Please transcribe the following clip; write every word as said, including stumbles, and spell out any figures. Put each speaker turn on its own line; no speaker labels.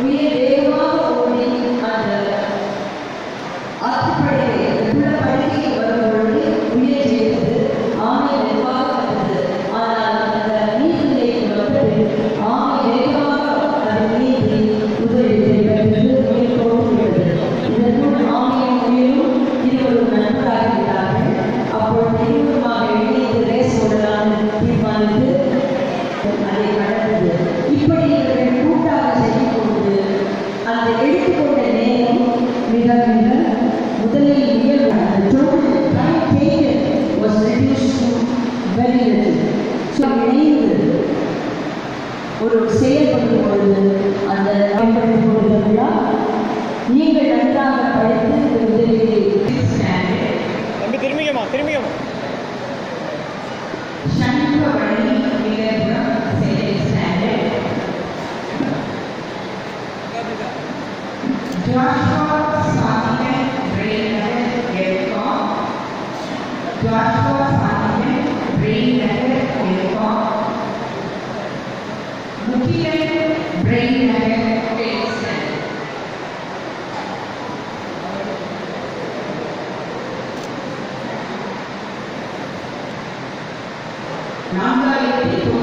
உயிர் வேகமாக ஓடி அந்த ஆற்றுப்படுகை உள்ள படுகையை வரும்பொழுது உயிர் செய்தது. ஆமை மெதுவாக வந்தது. ஆனால் அந்த நீர்நிலைக்கு வந்தது ஆமை வேகமாக அதன் மீது உதவியை பெற்றது உயிர் தோன்றுகிறது. இதற்கு ஆமையும் உயிரும் இருவரும் நண்பராகிறார்கள். அப்பொழுது இருவருமாக இணைந்து ரேஸ் ஓடலாம்னு தீர்மானித்து அதை நடந்தது. இப்படி இவர்கள் கூட்டாக செய்யும் பொழுது அந்த எடுத்துக்கொண்ட நேரம் மிக மிக முதலில் ஒரு செயல்படும் பொழுது அந்த பயன்படுத்திக் கொள்ளுங்களா நீங்கள் நன்றாக படித்து உதவியை
திரும்பியமா திரும்பியமா
சண்முகவழி விவேகம் செயல் standard Joshua Simon Brainerd Elcom Joshua Simon Brainerd Elcom Mukilan Brainerd Wilson நான்காயிரத்தி